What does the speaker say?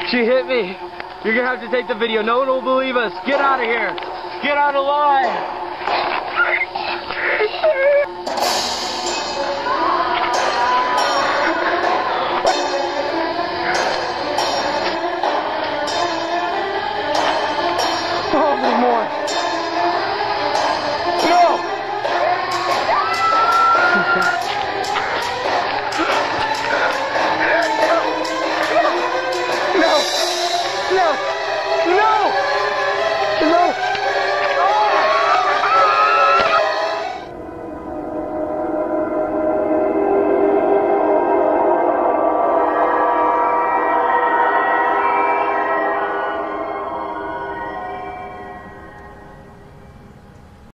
She hit me. You're gonna have to take the video. No one will believe us. Get out of here. Get out of line.